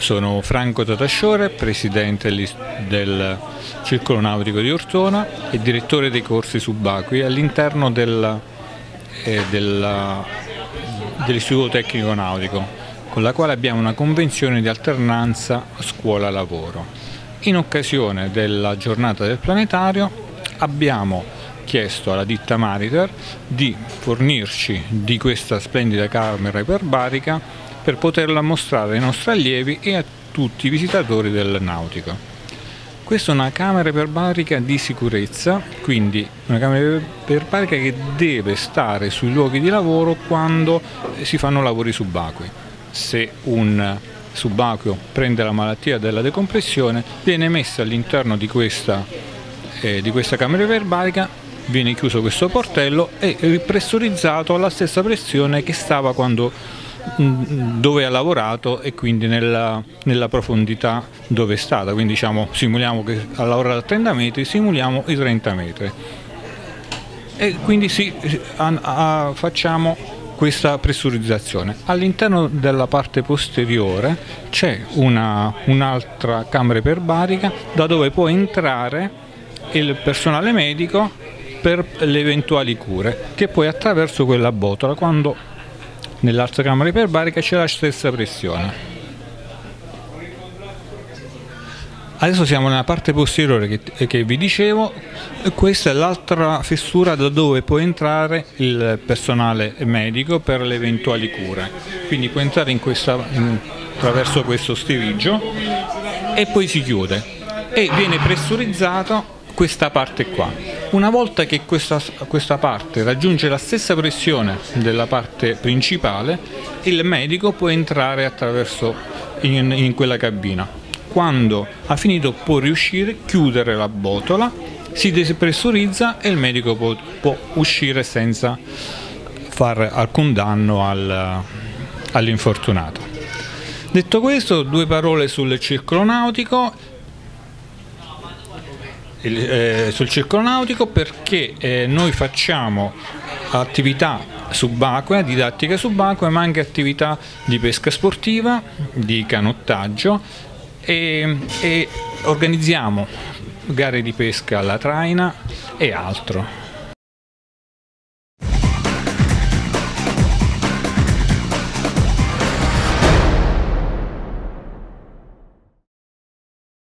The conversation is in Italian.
Sono Franco Tatasciore, presidente del Circolo Nautico di Ortona e direttore dei corsi subacquei all'interno dell'Istituto Tecnico Nautico, con la quale abbiamo una convenzione di alternanza scuola-lavoro. In occasione della giornata del planetario abbiamo chiesto alla ditta Mariter di fornirci di questa splendida camera iperbarica per poterla mostrare ai nostri allievi e a tutti i visitatori del nautico. Questa è una camera iperbarica di sicurezza, quindi una camera iperbarica che deve stare sui luoghi di lavoro quando si fanno lavori subacquei. Se un subacqueo prende la malattia della decompressione, viene messa all'interno di questa camera iperbarica, viene chiuso questo portello e ripressurizzato alla stessa pressione che stava dove ha lavorato e quindi nella profondità dove è stata. Quindi diciamo, simuliamo che ha lavorato a 30 metri, simuliamo i 30 metri e quindi facciamo questa pressurizzazione. All'interno della parte posteriore c'è un'altra camera iperbarica da dove può entrare il personale medico per le eventuali cure, che poi attraverso quella botola, quando nell'altra camera iperbarica c'è la stessa pressione. Adesso siamo nella parte posteriore che vi dicevo. Questa è l'altra fessura da dove può entrare il personale medico per le eventuali cure. Quindi può entrare attraverso questo stiraggio e poi si chiude e viene pressurizzato questa parte qua. Una volta che questa parte raggiunge la stessa pressione della parte principale, il medico può entrare in quella cabina. Quando ha finito può riuscire, chiudere la botola, si depressurizza e il medico può uscire senza fare alcun danno all'infortunato. Detto questo, due parole sul circolo nautico. Sul circolo nautico perché noi facciamo attività subacquea, didattica subacquea, ma anche attività di pesca sportiva, di canottaggio e organizziamo gare di pesca alla traina e altro.